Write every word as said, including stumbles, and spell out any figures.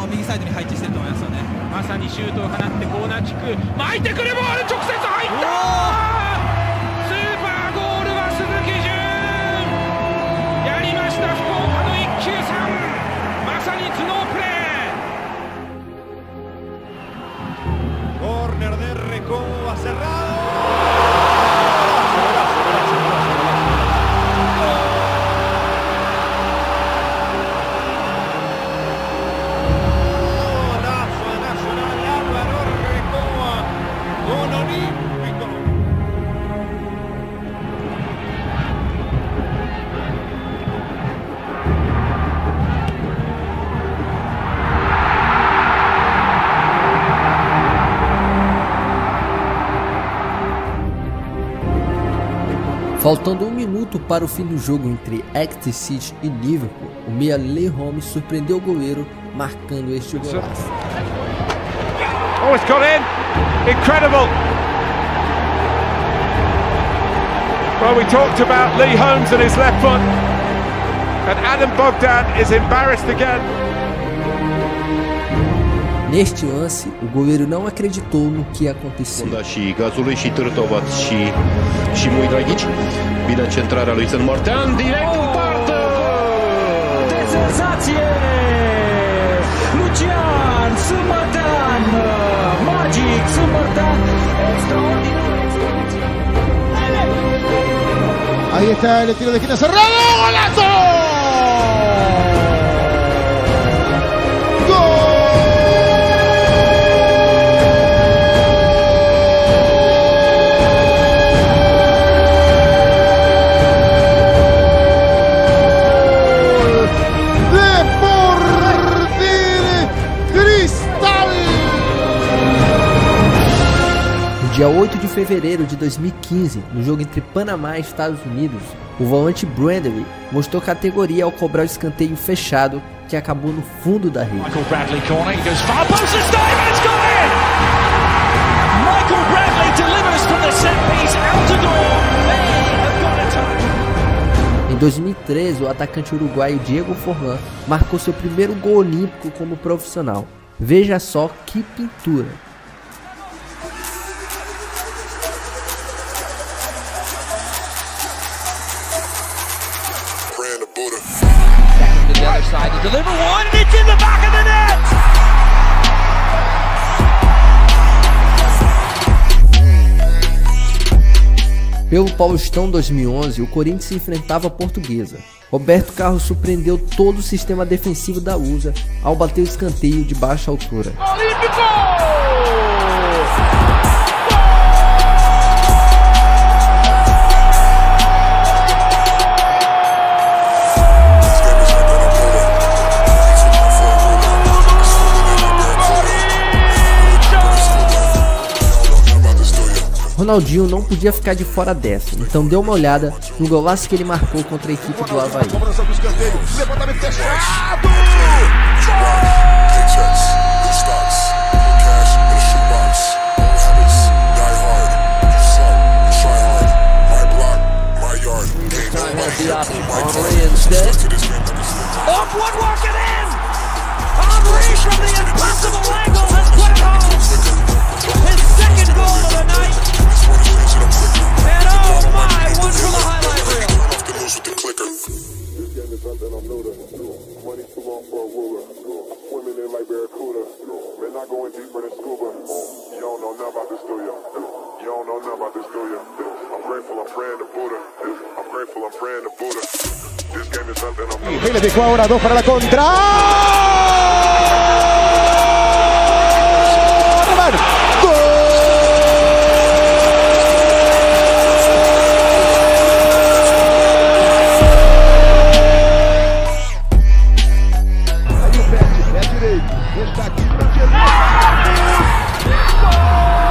右サイドに配置してると思いますよね。 まさにシュートを放ってコーナーキック巻いてくるボール直接入ったスーパーゴールは鈴木純やりました福岡のいっきゅうさんまさに頭脳プレーコーナーでレコンはセラー Faltando um minuto para o fim do jogo entre Exeter City e Liverpool, o meia Leigh Holmes surpreendeu o goleiro marcando este golaço. Oh, it's got in! Incredible! Well, we talked about Leigh Holmes and his left foot, and Adam Bogdan is embarrassed again. Neste lance, o goleiro não acreditou no que aconteceu. Și Gazului și Târtovat și și Muidragici. Bine centrarea lui San Martin, direct în poartă! De senzație! Lucian Sâmbătan! Magic Sâmbătan! Extraordinar! Ahí está el tiro de esquina cerrado. ¡Golazo! Dia oito de fevereiro de dois mil e quinze, no jogo entre Panamá e Estados Unidos, o volante Brandley mostrou categoria ao cobrar o escanteio fechado que acabou no fundo da rede. Michael Bradley corner, he goes far post this time and it's gone in! Michael Bradley delivers from the set piece out the door. They have got a touch. Em dois mil e treze, o atacante uruguaio Diego Forlán marcou seu primeiro gol olímpico como profissional. Veja só que pintura! To the other side to deliver one, and it's in the back of the net! Pelo Paulistão dois mil e onze, o Corinthians se enfrentava a Portuguesa. Roberto Carlos surpreendeu todo o sistema defensivo da Lusa ao bater o escanteio de baixa altura. Ronaldinho não podia ficar de fora dessa, então dê uma olhada no golaço que ele marcou contra a equipe do Avaí. Y le dejó ahora dos para la contra. Aí o pé, pé direito. Está aqui para o